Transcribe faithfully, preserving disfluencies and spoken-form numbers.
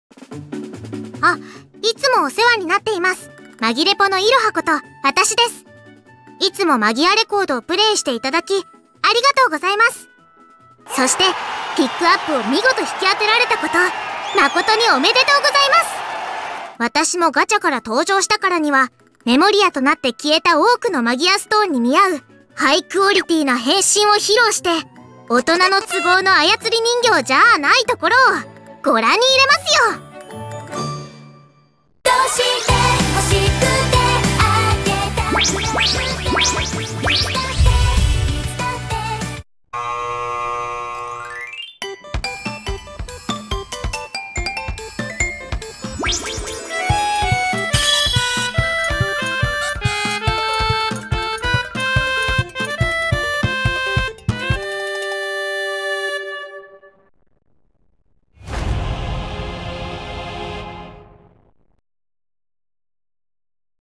あ、いつもお世話になっています。マギレポのいろはこと、私です。いつもマギアレコードをプレイしていただき、ありがとうございます。そして、ピックアップを見事引き当てられたこと、誠におめでとうございます。私もガチャから登場したからには、メモリアとなって消えた多くのマギアストーンに見合う、ハイクオリティな変身を披露して、大人の都合の操り人形じゃないところを、ご覧に入れますよ。